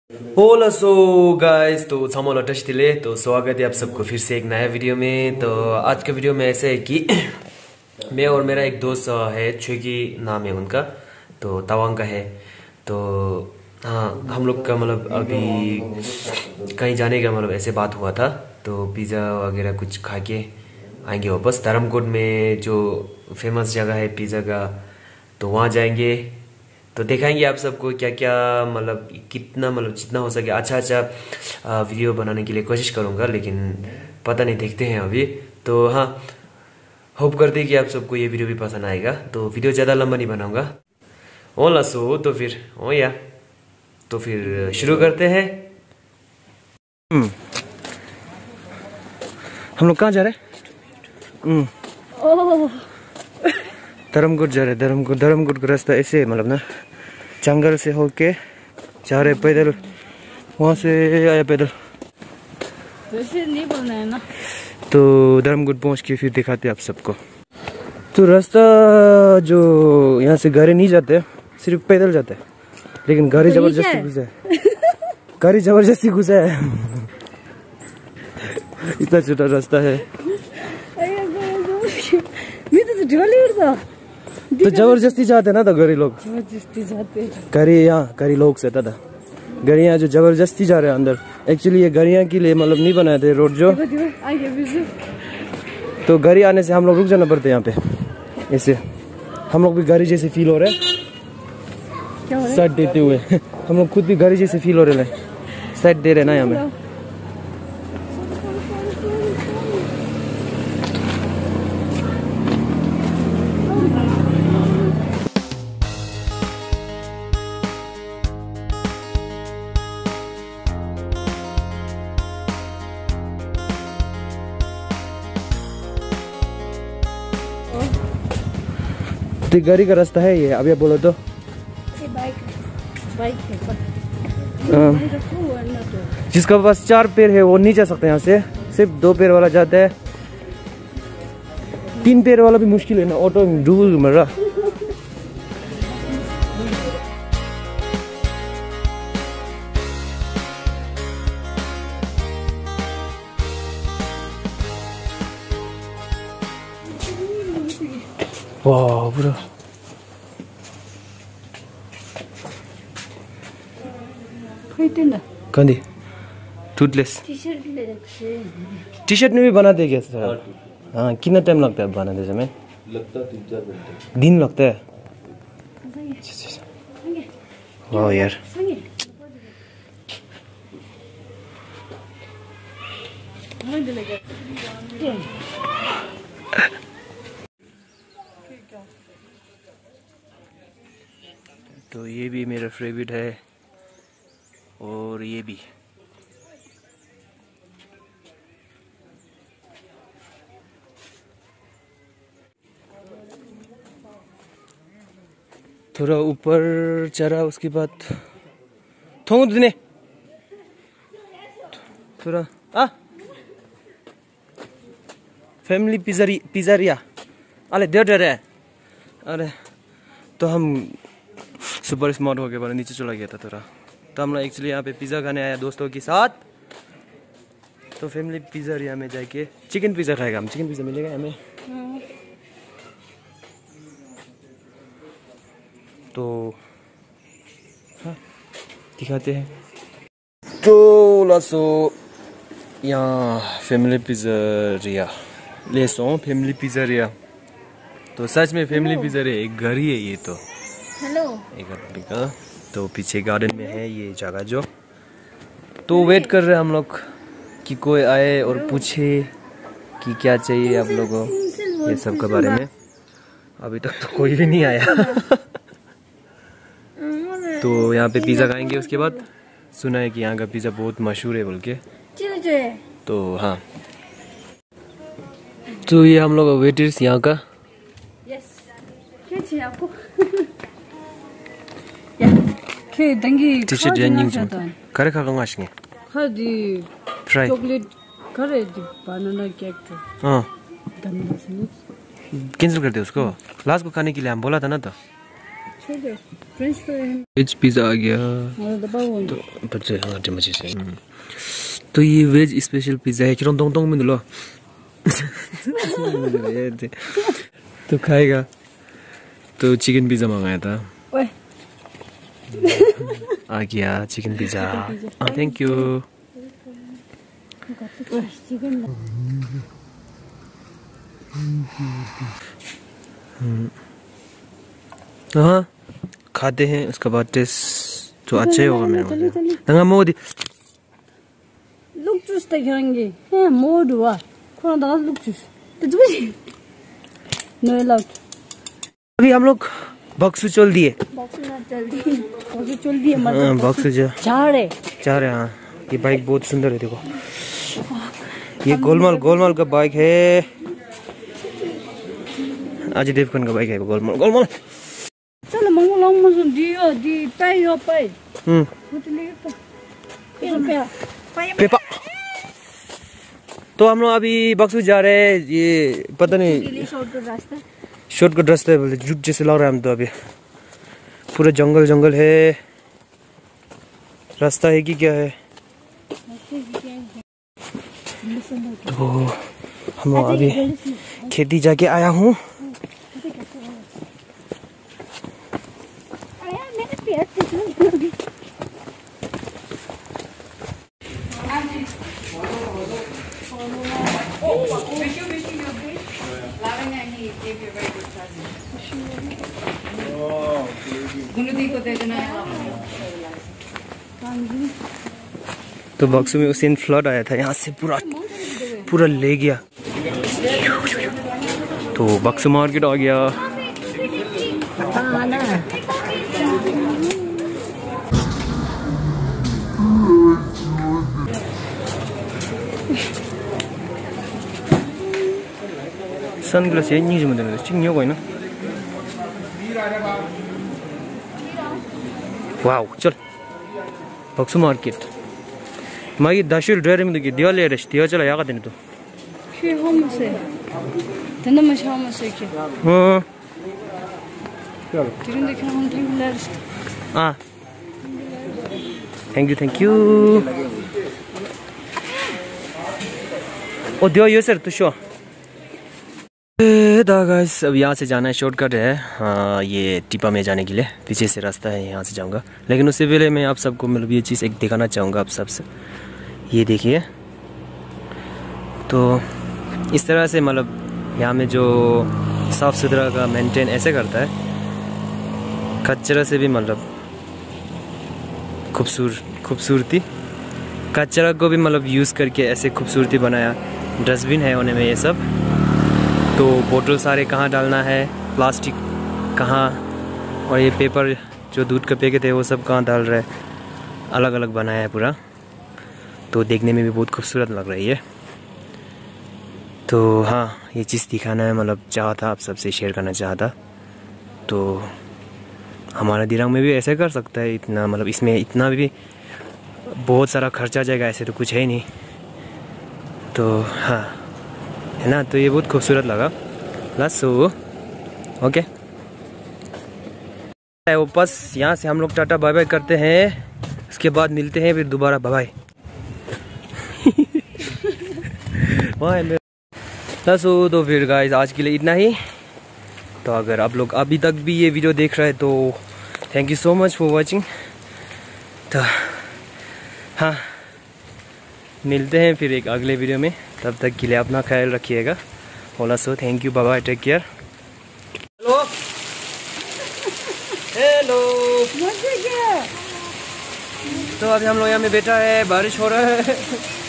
होला so guys, तो छमोला टस्टिले तो स्वागत है आप सबको फिर से एक नया वीडियो में। तो आज का वीडियो में ऐसा है कि मैं और मेरा एक दोस्त है, छुकी नाम है उनका, तो तवांग का है। तो हाँ, हम लोग का मतलब अभी कहीं जाने का मतलब ऐसे बात हुआ था, तो पिज़्ज़ा वगैरह कुछ खा के आएंगे वापस। धर्मकोट में जो फेमस जगह है पिज़्ज़ा का, तो वहाँ जाएंगे। तो दिखाएंगे आप सबको क्या क्या, मतलब कितना, मतलब जितना हो सके अच्छा वीडियो बनाने के लिए कोशिश करूँगा, लेकिन पता नहीं, देखते हैं अभी। तो हाँ, होप करते हैं कि आप सबको ये वीडियो भी पसंद आएगा। तो वीडियो ज़्यादा लंबा नहीं बनाऊँगा। ओला सो तो फिर ओ या तो फिर शुरू करते हैं। हम लोग कहाँ जा रहे हैं? धर्मकोट जा रहे हैं। धर्मकोट का रास्ता ऐसे मतलब ना, जंगल से होके जा रहे पैदल, वहाँ से आया पैदल। वैसे नहीं बोलना है ना। तो धर्मकोट पहुँच के फिर दिखाते हैं आप सबको। तो रास्ता जो यहाँ से गाड़ी नहीं जाते, सिर्फ पैदल जाते हैं, लेकिन गाड़ी जबरदस्ती घुसा है। गाड़ी जबरदस्ती घुसा है। इतना छोटा रास्ता है। तो जबरदस्ती जाते ना, तो गाड़ी लोग जबरदस्ती जाते। गाड़ी लोग से था गाड़ियाँ जो जबरदस्ती जा रहे हैं अंदर। एक्चुअली ये गाड़ियाँ के लिए मतलब नहीं बनाए थे रोड जो, तो गाड़ी आने से हम लोग रुक जाना पड़ता है यहाँ पे। ऐसे हम लोग भी गाड़ी जैसे फील हो रहे हैं साइड देते हुए। हम लोग खुद भी गाड़ी जैसे फील हो रहे हैं, साइड दे रहे ना यहाँ में। तो गाड़ी का रास्ता है ये, अभी आप बोलो तो। बाइक जिसका पास 4 पैर है वो नहीं जा सकता यहाँ से, सिर्फ 2 पैर वाला जाता है। 3 पैर वाला भी मुश्किल है ना, ऑटो डूब मर रहा। वाह पूरा कंदी टूथलेस। टी शर्ट में भी बनाते क्या सर? हाँ, कितना टाइम लगता है बनाते समय? लगता 3-4 घंटे। दिन लगता है? वाह यार। तो ये भी मेरा फेवरेट है, और ये भी। थोड़ा ऊपर चढ़ा, उसके बाद थोड़ा देने थोड़ा फैमिली पिज़्ज़रिया अरे डेढ़ है। अरे तो हम सुपर स्मार्ट हो गए, बड़ा नीचे चला गया था थोड़ा। तो हम लोग एक्चुअली यहाँ पे पिज़्ज़ा खाने आया दोस्तों के साथ। तो फैमिली पिज़्ज़रिया में जाके चिकन पिज़्ज़ा खाएगा हम। चिकन पिज़्ज़ा मिलेगा हमें। तो हाँ, दिखाते हैं। तो लासो यहाँ फैमिली पिज़्ज़रिया ले सो, फैमिली पिज़्ज़रिया। तो सच में फैमिली पिज़्ज़रिया एक घर ही है ये। तो हेलो, एक आदमी का, तो पीछे गार्डन में है ये जगह जो। तो वेट कर रहे हैं हम लोग कि कोई आए और पूछे कि क्या चाहिए आप लोगों को, ये सब के बारे में। अभी तक तो कोई भी नहीं आया। तो यहाँ पे पिज़्ज़ा खाएंगे, उसके बाद सुना है कि यहाँ का पिज़्ज़ा बहुत मशहूर है बोल के। तो हाँ, तो ये हम लोग वेटर्स यहाँ का। टी-शर्ट करे खा गांगे खादी फ्राई चॉकलेट करे बनाना केक तो हाँ गंदा से कैंसिल कर दे उसको। लास्ट को खाने के लिए हम बोला था ना। तो फ्रेंच फ्राई वेज पिज़्ज़ा आ गया। दबाओ तो ये वेज स्पेशल पिज़्ज़ा है। किरण दोंग दोंग में लो तो खाएगा। तो चिकन पिज़्ज़ा मंगाया था। ओए आ गया chicken pizza. Thank you. Chicken हाँ खाते हैं, उसका बाद टेस्ट तो अच्छा ही होगा मेरे को। तंगा मोदी लुक जूस देखेंगे हैं मोड हुआ कौन दादा लुक जूस तो जूस नो अलाउड। अभी हम लोग बक्सू चल दिए। बॉक्स चल दिए मतलब बक्सू जा रहे हाँ। ये बाइक बहुत सुंदर है, देखो ये गोलमाल का बाइक है। अजय देवगन का बाइक है गोलमाल। चलो मंगो लॉन्ग मजून दियो दी पाई पेपा। तो हम लोग अभी बक्सू जा रहे हैं। ये पता नहीं शॉर्टकट रास्ता है बोलते, जुट जैसे लग रहा है हम तो। अभी पूरा जंगल है। रास्ता है कि क्या है? तो हम लोग अभी खेती जाके आया हूँ। तो बक्सू में उस दिन फ्लड आया था, यहाँ से पूरा ले गया। तो बक्सू मार्केट आ गया। सनग्लास यही नहीं जुम्मन चिंग यो कोई ना। वाव चल बक्सू मार्केट मागी दाशुर ड्राइवर में देखिए दिवाली रेस्ट दिवा चला यागा देने तो कि हम से तंदा मशाम से के हाँ चिकन देखे हम ठीक लर्स हाँ थैंक यू ओ दिवा यो सर तो शो गाइस अब यहाँ से जाना है, शॉर्टकट है। हाँ ये टिपा में जाने के लिए पीछे से रास्ता है, यहाँ से जाऊँगा। लेकिन उससे पहले मैं आप सबको मतलब ये चीज़ एक दिखाना चाहूँगा आप सबसे। ये देखिए तो इस तरह से मतलब यहाँ में जो साफ़ सुथरा का मेंटेन ऐसे करता है, कचरा से भी मतलब खूबसूरती कचरा को भी मतलब यूज़ करके ऐसे खूबसूरती बनाया। डस्टबिन है होने में ये सब। तो बोतल सारे कहाँ डालना है, प्लास्टिक कहाँ, और ये पेपर जो दूध का पैकेट है वो सब कहाँ डाल रहा है, अलग अलग बनाया है पूरा। तो देखने में भी बहुत खूबसूरत लग रही है। तो हाँ ये चीज़ दिखाना है मतलब चाहा था, आप सबसे शेयर करना चाहता। तो हमारा दिरांग में भी ऐसे कर सकता है, इतना मतलब इसमें इतना भी बहुत सारा खर्चा जाएगा, ऐसे तो कुछ है ही नहीं। तो हाँ है ना, तो ये बहुत खूबसूरत लगा प्लस ओके। वापस यहाँ से हम लोग टाटा बाय बाय करते हैं, उसके बाद मिलते हैं फिर दोबारा बाय बाय। तो फिर गाइस आज के लिए इतना ही। तो अगर आप लोग अभी तक भी ये वीडियो देख रहे हैं तो thank you so much for watching. तो हाँ मिलते हैं फिर एक अगले वीडियो में, तब तक के लिए अपना ख्याल रखिएगा। ओला so thank you, bye bye, take care. Hello तो अभी हम लोग यहाँ में बैठा है, बारिश हो रहा है।